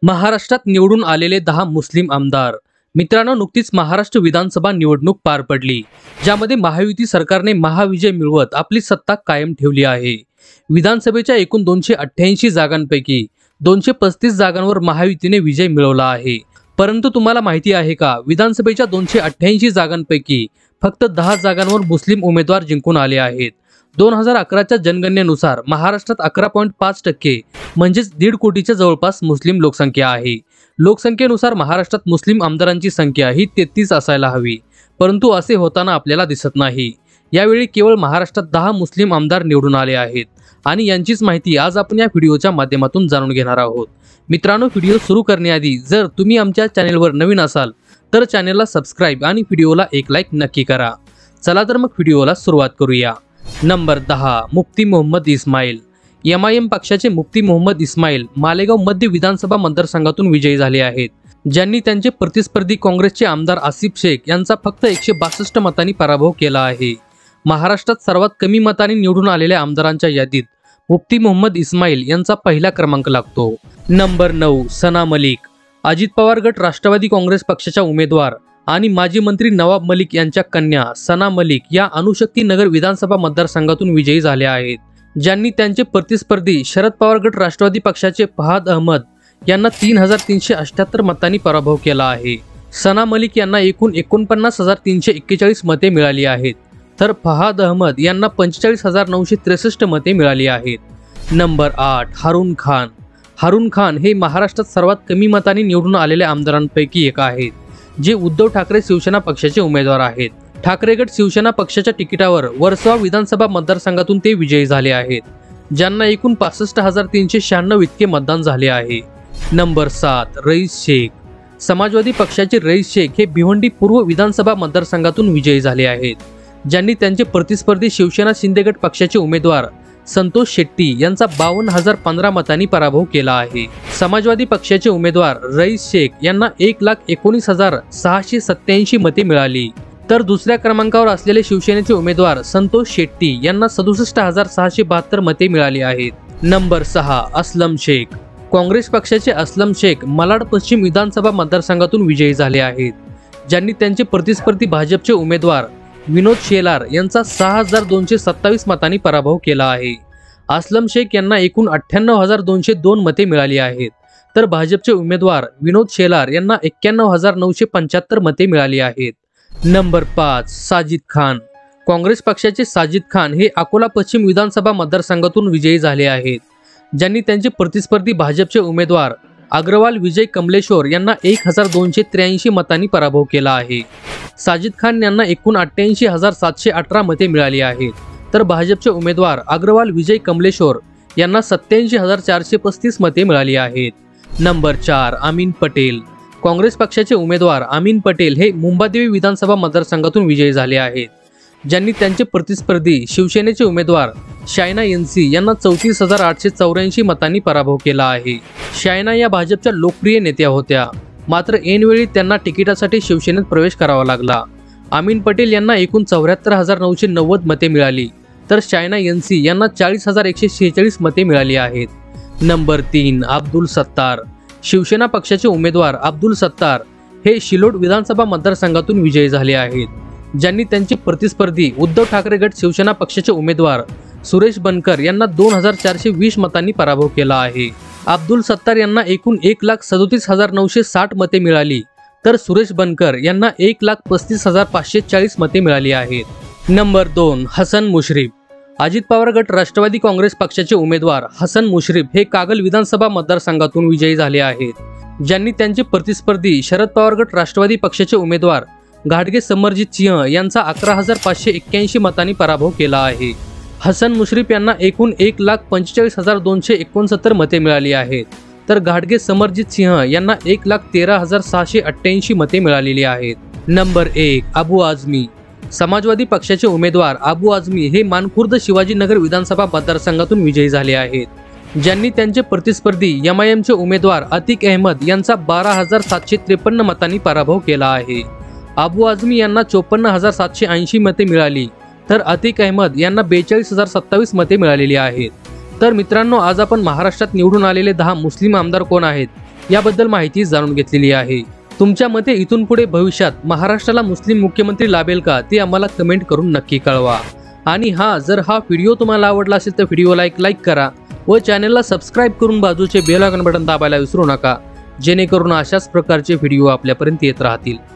महाराष्ट्रात निवडून आलेले 10 मुस्लिम आमदार। मित्रांनो, नुकतीच महाराष्ट्र विधानसभा निवडणूक पार पडली, ज्यामध्ये महायुती सरकारने महाविजय मिळवत आपली सत्ता कायम ठेवली आहे। विधानसभेच्या एकूण 288 जागांपैकी 235 जागांवर महायुतीने विजय मिळवला आहे। परंतु तुम्हाला माहिती आहे का, विधानसभेच्या 288 जागांपैकी फक्त 10 जागांवर मुस्लिम उमेदवार जिंकून आले आहेत। 2011च्या जनगणनेनुसार महाराष्ट्रात 11.5% म्हणजेच 1.5 कोटीच्या जवळपास मुस्लिम लोकसंख्या आहे। लोकसंख्येनुसार महाराष्ट्रात मुस्लिम आमदारांची संख्या ही 33 असायला हवी, परंतु असे होताना आपल्याला दिसत नाही। यावेळी केवळ महाराष्ट्रात 10 मुस्लिम आमदार निवडून आले आहेत आणि यांचीच माहिती आज आपण या व्हिडिओच्या माध्यमातून जाणून घेणार आहोत। मित्रांनो, व्हिडिओ सुरू करण्याआधी जर तुम्ही आमच्या चॅनलवर नवीन असाल तर चॅनलला सबस्क्राइब आणि व्हिडिओला एक लाईक नक्की करा। चला तर मग व्हिडिओला सुरुवात करूया। नंबर 10, मुफ्ती मोहम्मद इस्माईल। MIM पक्षाचे मुफ्ती मोहम्मद इस्माईल मालेगाव मध्य विधानसभा मतदारसंघातून विजयी झाले आहेत, ज्यांनी त्यांचे प्रतिस्पर्धी काँग्रेसचे आमदार आसिफ शेख यांचा फक्त 162 मतांनी पराभव केला आहे। महाराष्ट्रात सर्वात कमी मतांनी निवडून आलेल्या आमदारांच्या यादीत मुफ्ती मोहम्मद इस्माईल यांचा पहिला क्रमांक लागतो। नंबर 9, सना मलिक। अजित पवार गट राष्ट्रवादी काँग्रेस पक्षाच्या उमेदवार आणि माजी मंत्री नवाब मलिक यांच्या कन्या सना मलिक या अणुशक्ती नगर विधानसभा मतदारसंघातून विजयी झाल्या आहेत, ज्यांनी त्यांचे प्रतिस्पर्धी शरद पवार गट राष्ट्रवादी पक्षाचे फहाद अहमद यांना 3378 मतांनी पराभव केला आहे। सना मलिक यांना एकूण 49,341 मते मिळाली आहेत, तर फहाद अहमद यांना 45,963 मते मिळाली आहेत। नंबर 8, हारून खान। हारून खान हे महाराष्ट्रात सर्वात कमी मतांनी निवडून आलेल्या आमदारांपैकी एक आहेत, जे उद्धव ठाकरे शिवसेना पक्षाचे उमेदवार आहेत। ठाकरे गट शिवसेना पक्षाच्या तिकिटावर वर्सोवा विधानसभा मतदारसंघातून ते विजयी झाले आहेत, ज्यांना एकूण 65,396 इतके मतदान झाले आहे। नंबर 7, रईस शेख। समाजवादी पक्षाचे रईस शेख हे भिवंडी पूर्व विधानसभा मतदारसंघातून विजयी झाले आहेत, ज्यांनी त्यांचे प्रतिस्पर्धी शिवसेना शिंदे गट पक्षाचे उमेदवार संतोष शेट्टी यांचा 52,015 मतांनी पराभव केला आहे। समाजवादी पक्षाचे उमेदवार रईस शेख यांना 1,19,687 मते मिळाली, तर दुसऱ्या क्रमांकावर असलेले शिवसेनेचे उमेदवार संतोष शेट्टी यांना 67,672 मते मिळाली आहेत। नंबर 6, असलम शेख। काँग्रेस पक्षाचे असलम शेख मालाड पश्चिम विधानसभा मतदारसंघातून विजयी झाले आहेत, ज्यांनी त्यांचे प्रतिस्पर्धी भाजपचे उमेदवार विनोद शेलार यांचा 6,227 मतांनी पराभव केला आहे। असलम शेख यांना एकूण 98,202 मते मिळाली आहेत, तर भाजपचे उमेदवार विनोद शेलार यांना 91,975 मते मिळाली आहेत। नंबर 5, साजिद खान। काँग्रेस पक्षाचे साजिद खान हे अकोला पश्चिम विधानसभा मतदारसंघातून विजयी झाले आहेत, ज्यांनी त्यांचे प्रतिस्पर्धी भाजपचे उमेदवार अग्रवाल विजय कमलेश्वर यांना 1,283 मतांनी पराभव केला आहे। साजिद खान यांना एकूण 88,718 मते मिळाली आहेत, तर भाजपचे उमेदवार अग्रवाल विजय कमलेश्वर यांना 87,435 मते मिळाली आहेत। नंबर 4, अमीन पटेल। काँग्रेस पक्षाचे उमेदवार अमीन पटेल हे मुंबादेवी विधानसभा मतदारसंघातून विजयी झाले आहेत, ज्यांनी त्यांचे प्रतिस्पर्धी शिवसेनेचे उमेदवार शायना एनसी यांना 34,884 मतांनी पराभव केला आहे। शायना या भाजपच्या लोकप्रिय नेत्या होत्या, मात्र ऐनवेळी त्यांना तिकिटासाठी शिवसेनेत प्रवेश करावा लागला। अमीन पटेल यांना एकूण 74,990 मते मिळाली, तर शायना एनसी यांना 40,146 मते मिळाली आहेत। नंबर 3, अब्दुल सत्तार। शिवसेना पक्षाचे उमेदवार अब्दुल सत्तार हे शिलोड विधानसभा मतदारसंघातून विजयी झाले आहेत, ज्यांनी त्यांचे प्रतिस्पर्धी उद्धव ठाकरे गट शिवसेना पक्षाचे उमेदवार सुरेश बनकर यांना 2,420 मतांनी पराभव केला आहे। अब्दुल सत्तार यांना एकूण 1,37,960 मते मिळाली, तर सुरेश बनकर यांना 1,35,540 मते मिळाली आहेत। नंबर 2, हसन मुश्रीफ। अजित पवार गट राष्ट्रवादी काँग्रेस पक्षाचे उमेदवार हसन मुश्रीफ हे कागल विधानसभा मतदारसंघातून विजयी झाले आहेत, ज्यांनी त्यांचे प्रतिस्पर्धी शरद पवार गट राष्ट्रवादी पक्षाचे उमेदवार घाटगे समरजित सिंह यांचा 11,581 मतांनी पराभव केला आहे। हसन मुश्रीफ यांना एकूण 1,45,269 मते मिळाली आहेत, तर घाटगे समरजित सिंह यांना 1,13,688 मते मिळालेली आहेत। नंबर 1, अबू आझमी। समाजवादी पक्षाचे उमेदवार अबू आझमी हे मानखुर्द शिवाजीनगर विधानसभा मतदारसंघातून विजयी झाले आहेत, ज्यांनी त्यांचे प्रतिस्पर्धी MIMचे उमेदवार अतिक अहमद यांचा 12,753 मतांनी पराभव केला आहे। अबू आझमी यांना 54,780 मते मिळाली, तर अतिक अहमद यांना 42,027 मते मिळालेली आहेत। तर मित्रांनो, आज आपण महाराष्ट्रात निवडून आलेले 10 मुस्लिम आमदार कोण आहेत याबद्दल माहिती जाणून घेतलेली आहे। तुमच्या मते इथून पुढे भविष्यात महाराष्ट्राला मुस्लिम मुख्यमंत्री लाभेल का ते आम्हाला कमेंट करून नक्की कळवा। आणि जर हा व्हिडिओ तुम्हाला आवडला असेल तर व्हिडिओला लाईक करा व चॅनलला सबस्क्राईब करून बाजूचे बेल आयकॉन बटन दाबायला विसरू नका, जेणेकरून अशाच प्रकारचे व्हिडिओ आपल्यापर्यंत येत राहतील।